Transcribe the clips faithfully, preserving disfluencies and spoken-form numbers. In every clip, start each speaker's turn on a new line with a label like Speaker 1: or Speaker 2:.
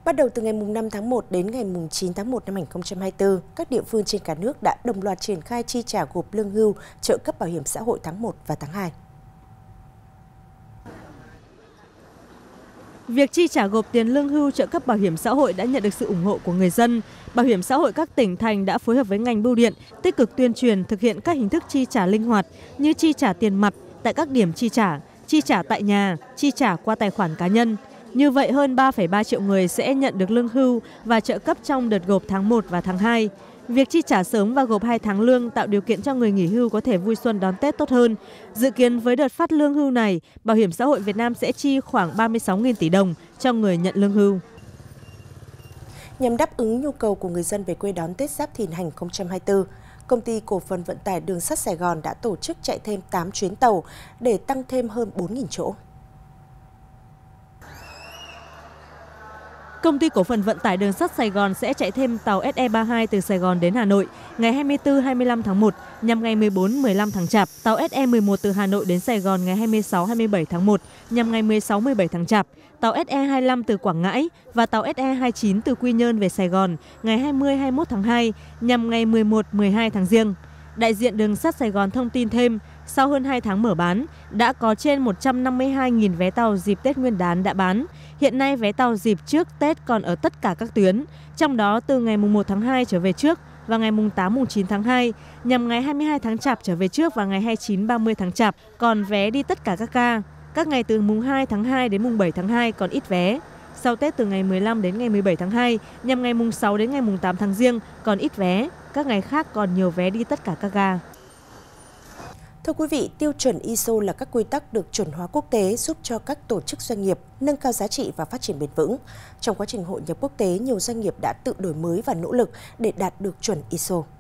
Speaker 1: Bắt đầu từ ngày năm tháng một đến ngày chín tháng một năm hai nghìn không trăm hai mươi tư, các địa phương trên cả nước đã đồng loạt triển khai chi trả gộp lương hưu, trợ cấp bảo hiểm xã hội tháng một và tháng hai.
Speaker 2: Việc chi trả gộp tiền lương hưu trợ cấp bảo hiểm xã hội đã nhận được sự ủng hộ của người dân. Bảo hiểm xã hội các tỉnh thành đã phối hợp với ngành bưu điện, tích cực tuyên truyền thực hiện các hình thức chi trả linh hoạt như chi trả tiền mặt tại các điểm chi trả, chi trả tại nhà, chi trả qua tài khoản cá nhân. Như vậy, hơn ba phẩy ba triệu người sẽ nhận được lương hưu và trợ cấp trong đợt gộp tháng một và tháng hai. Việc chi trả sớm và gộp hai tháng lương tạo điều kiện cho người nghỉ hưu có thể vui xuân đón Tết tốt hơn. Dự kiến với đợt phát lương hưu này, Bảo hiểm xã hội Việt Nam sẽ chi khoảng ba mươi sáu nghìn tỷ đồng cho người nhận lương hưu.
Speaker 1: Nhằm đáp ứng nhu cầu của người dân về quê đón Tết Giáp Thìn hai nghìn không trăm hai mươi tư, Công ty Cổ phần Vận tải Đường sắt Sài Gòn đã tổ chức chạy thêm tám chuyến tàu để tăng thêm hơn bốn nghìn chỗ.
Speaker 2: Công ty Cổ phần Vận tải Đường sắt Sài Gòn sẽ chạy thêm tàu S E ba mươi hai từ Sài Gòn đến Hà Nội ngày hai mươi tư đến hai mươi lăm tháng một nhằm ngày mười bốn đến mười lăm tháng Chạp, tàu S E mười một từ Hà Nội đến Sài Gòn ngày hai mươi sáu đến hai mươi bảy tháng một nhằm ngày mười sáu đến mười bảy tháng Chạp, tàu S E hai mươi lăm từ Quảng Ngãi và tàu S E hai mươi chín từ Quy Nhơn về Sài Gòn ngày hai mươi đến hai mươi mốt tháng hai nhằm ngày mười một đến mười hai tháng Giêng. Đại diện Đường sắt Sài Gòn thông tin thêm, sau hơn hai tháng mở bán, đã có trên một trăm năm mươi hai nghìn vé tàu dịp Tết Nguyên đán đã bán. Hiện nay vé tàu dịp trước Tết còn ở tất cả các tuyến, trong đó từ ngày mùng một tháng hai trở về trước và ngày mùng tám mùng chín tháng hai, nhằm ngày hai mươi hai tháng Chạp trở về trước và ngày hai mươi chín ba mươi tháng Chạp còn vé đi tất cả các ga. Các ngày từ mùng hai tháng hai đến mùng bảy tháng hai còn ít vé. Sau Tết từ ngày mười lăm đến ngày mười bảy tháng hai, nhằm ngày mùng sáu đến ngày mùng tám tháng Giêng còn ít vé. Các ngày khác còn nhiều vé đi tất cả các ga.
Speaker 1: Thưa quý vị, tiêu chuẩn i ét o là các quy tắc được chuẩn hóa quốc tế giúp cho các tổ chức doanh nghiệp nâng cao giá trị và phát triển bền vững. Trong quá trình hội nhập quốc tế, nhiều doanh nghiệp đã tự đổi mới và nỗ lực để đạt được chuẩn i ét o.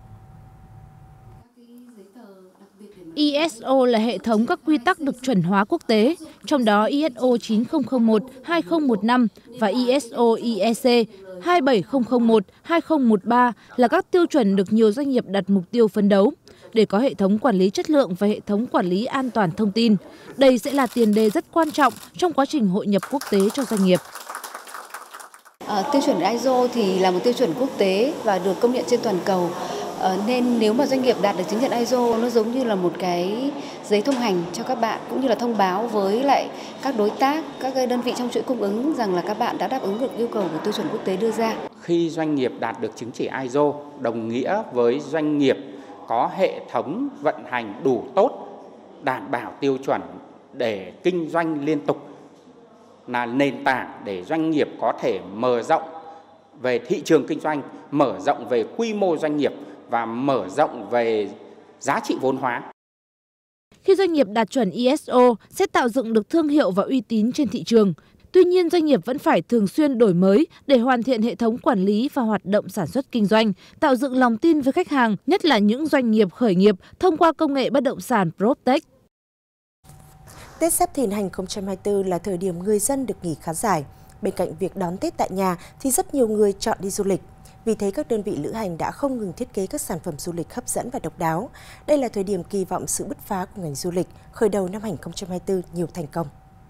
Speaker 3: i ét o là hệ thống các quy tắc được chuẩn hóa quốc tế, trong đó i ét o chín không không một hai không một năm và i ét o i e xê hai bảy không không một hai không một ba là các tiêu chuẩn được nhiều doanh nghiệp đặt mục tiêu phấn đấu để có hệ thống quản lý chất lượng và hệ thống quản lý an toàn thông tin. Đây sẽ là tiền đề rất quan trọng trong quá trình hội nhập quốc tế cho doanh nghiệp.
Speaker 4: À, tiêu chuẩn i ét o thì là một tiêu chuẩn quốc tế và được công nhận trên toàn cầu. À, nên nếu mà doanh nghiệp đạt được chứng nhận i ét o, nó giống như là một cái giấy thông hành cho các bạn, cũng như là thông báo với lại các đối tác, các đơn vị trong chuỗi cung ứng rằng là các bạn đã đáp ứng được yêu cầu của tiêu chuẩn quốc tế đưa ra.
Speaker 5: Khi doanh nghiệp đạt được chứng chỉ i ét o, đồng nghĩa với doanh nghiệp có hệ thống vận hành đủ tốt, đảm bảo tiêu chuẩn để kinh doanh liên tục, là nền tảng để doanh nghiệp có thể mở rộng về thị trường kinh doanh, mở rộng về quy mô doanh nghiệp và mở rộng về giá trị vốn hóa.
Speaker 3: Khi doanh nghiệp đạt chuẩn i ét o sẽ tạo dựng được thương hiệu và uy tín trên thị trường. Tuy nhiên, doanh nghiệp vẫn phải thường xuyên đổi mới để hoàn thiện hệ thống quản lý và hoạt động sản xuất kinh doanh, tạo dựng lòng tin với khách hàng, nhất là những doanh nghiệp khởi nghiệp thông qua công nghệ bất động sản PropTech.
Speaker 1: Tết Giáp Thìn hai nghìn không trăm hai mươi tư là thời điểm người dân được nghỉ khá dài. Bên cạnh việc đón Tết tại nhà thì rất nhiều người chọn đi du lịch. Vì thế các đơn vị lữ hành đã không ngừng thiết kế các sản phẩm du lịch hấp dẫn và độc đáo. Đây là thời điểm kỳ vọng sự bứt phá của ngành du lịch, khởi đầu năm hai nghìn không trăm hai mươi tư nhiều thành công.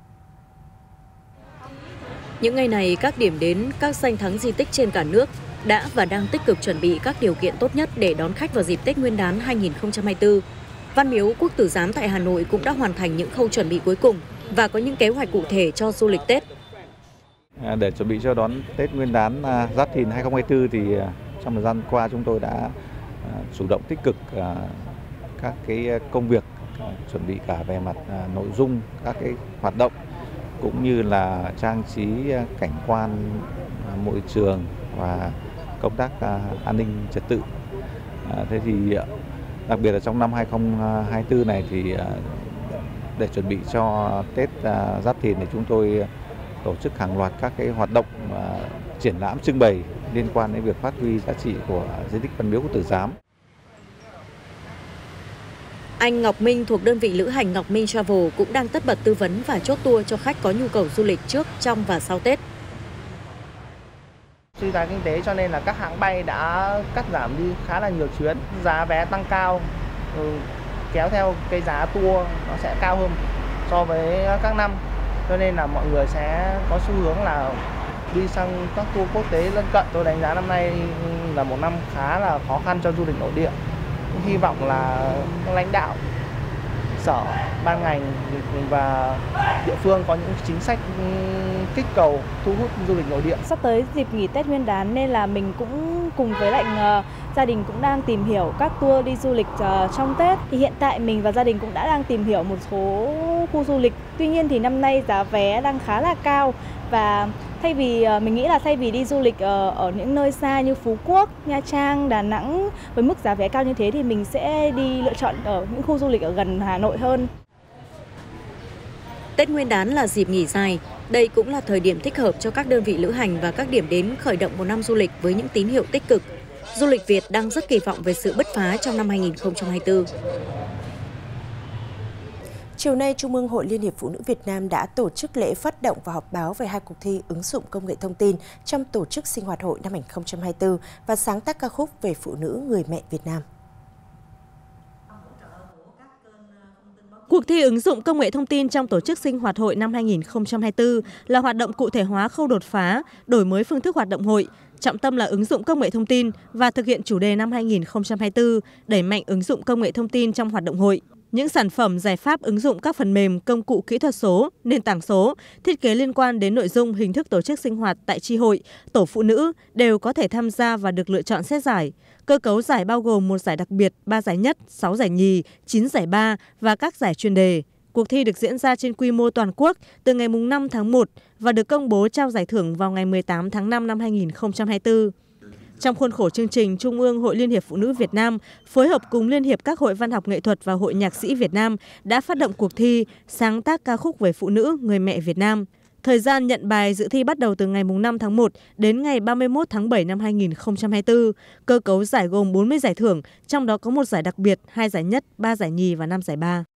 Speaker 6: Những ngày này, các điểm đến, các danh thắng di tích trên cả nước đã và đang tích cực chuẩn bị các điều kiện tốt nhất để đón khách vào dịp Tết Nguyên đán hai nghìn không trăm hai mươi tư. Văn miếu Quốc Tử Giám tại Hà Nội cũng đã hoàn thành những khâu chuẩn bị cuối cùng và có những kế hoạch cụ thể cho du lịch Tết.
Speaker 7: Để chuẩn bị cho đón Tết Nguyên đán Giáp Thìn hai nghìn không trăm hai mươi tư thì trong thời gian qua chúng tôi đã chủ động tích cực các cái công việc chuẩn bị cả về mặt nội dung, các cái hoạt động cũng như là trang trí cảnh quan môi trường và công tác an ninh trật tự. Thế thì đặc biệt là trong năm hai nghìn không trăm hai mươi tư này thì để chuẩn bị cho Tết Giáp Thìn thì chúng tôi tổ chức hàng loạt các cái hoạt động triển lãm trưng bày liên quan đến việc phát huy giá trị của di tích Văn miếu Quốc Tử Giám.
Speaker 6: Anh Ngọc Minh thuộc đơn vị lữ hành Ngọc Minh Travel cũng đang tất bật tư vấn và chốt tour cho khách có nhu cầu du lịch trước, trong và sau Tết.
Speaker 8: Suy thoái kinh tế cho nên là các hãng bay đã cắt giảm đi khá là nhiều chuyến, giá vé tăng cao, ừ, kéo theo cái giá tour nó sẽ cao hơn so với các năm, cho nên là mọi người sẽ có xu hướng là đi sang các tour quốc tế lân cận. Tôi đánh giá năm nay là một năm khá là khó khăn cho du lịch nội địa. Hy vọng là các lãnh đạo sở, ban ngành và địa phương có những chính sách kích cầu thu hút du lịch nội địa.
Speaker 9: Sắp tới dịp nghỉ Tết Nguyên đán nên là mình cũng cùng với lại uh, gia đình cũng đang tìm hiểu các tour đi du lịch uh, trong Tết. Thì hiện tại mình và gia đình cũng đã đang tìm hiểu một số khu du lịch. Tuy nhiên thì năm nay giá vé đang khá là cao và thay vì uh, mình nghĩ là thay vì đi du lịch uh, ở những nơi xa như Phú Quốc, Nha Trang, Đà Nẵng với mức giá vé cao như thế thì mình sẽ đi lựa chọn ở những khu du lịch ở gần Hà Nội hơn.
Speaker 6: Tết Nguyên đán là dịp nghỉ dài. Đây cũng là thời điểm thích hợp cho các đơn vị lữ hành và các điểm đến khởi động một năm du lịch với những tín hiệu tích cực. Du lịch Việt đang rất kỳ vọng về sự bứt phá trong năm hai nghìn không trăm hai mươi tư.
Speaker 1: Chiều nay, Trung ương Hội Liên hiệp Phụ nữ Việt Nam đã tổ chức lễ phát động và họp báo về hai cuộc thi ứng dụng công nghệ thông tin trong tổ chức sinh hoạt hội năm hai nghìn không trăm hai mươi tư và sáng tác ca khúc về phụ nữ người mẹ Việt Nam.
Speaker 2: Cuộc thi ứng dụng công nghệ thông tin trong tổ chức sinh hoạt hội năm hai nghìn không trăm hai mươi tư là hoạt động cụ thể hóa khâu đột phá, đổi mới phương thức hoạt động hội, trọng tâm là ứng dụng công nghệ thông tin và thực hiện chủ đề năm hai nghìn không trăm hai mươi tư, đẩy mạnh ứng dụng công nghệ thông tin trong hoạt động hội. Những sản phẩm, giải pháp ứng dụng các phần mềm, công cụ kỹ thuật số, nền tảng số, thiết kế liên quan đến nội dung, hình thức tổ chức sinh hoạt tại chi hội, tổ phụ nữ đều có thể tham gia và được lựa chọn xét giải. Cơ cấu giải bao gồm một giải đặc biệt, ba giải nhất, sáu giải nhì, chín giải ba và các giải chuyên đề. Cuộc thi được diễn ra trên quy mô toàn quốc từ ngày năm tháng một và được công bố trao giải thưởng vào ngày mười tám tháng năm năm hai nghìn không trăm hai mươi tư. Trong khuôn khổ chương trình, Trung ương Hội Liên hiệp Phụ nữ Việt Nam phối hợp cùng Liên hiệp các hội văn học nghệ thuật và Hội Nhạc sĩ Việt Nam đã phát động cuộc thi sáng tác ca khúc về phụ nữ người mẹ Việt Nam. Thời gian nhận bài dự thi bắt đầu từ ngày năm tháng một đến ngày ba mươi mốt tháng bảy năm hai nghìn không trăm hai mươi tư. Cơ cấu giải gồm bốn mươi giải thưởng, trong đó có một giải đặc biệt, hai giải nhất, ba giải nhì và năm giải ba.